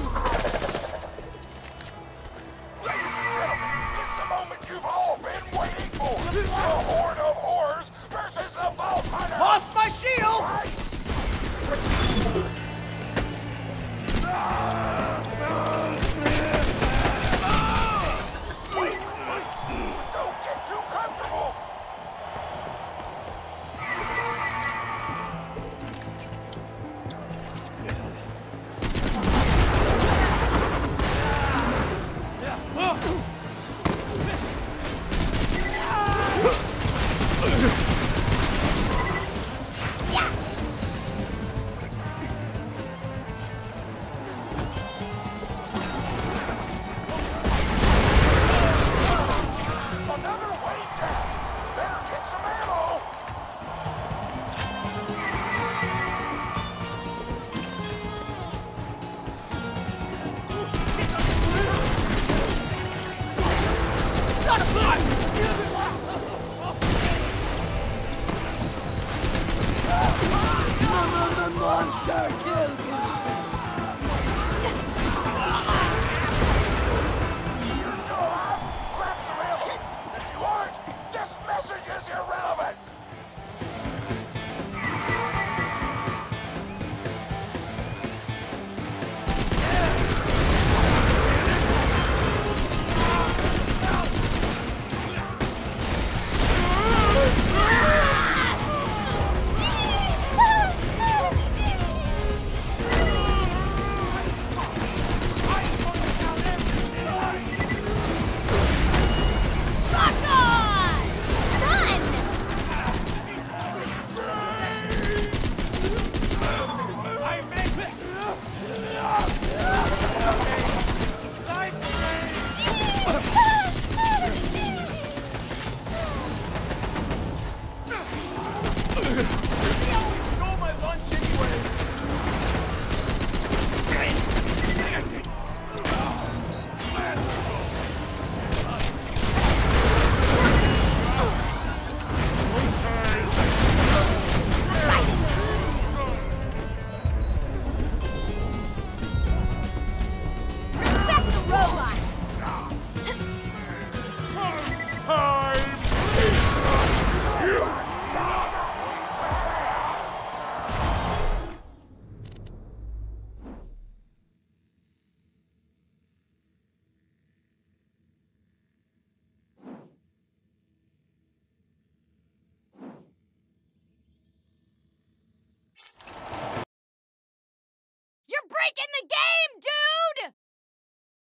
Ladies and gentlemen, it's the moment you've all been waiting for. The Horde of Horrors versus the Vault Hunter. Lost my shield! Wait, complete, but don't get too comfortable. Another wave down. Better get some ammo. Monster killed me! You're still alive? Grab some ammo. If you aren't, this message is irrelevant. You're breaking the game, dude!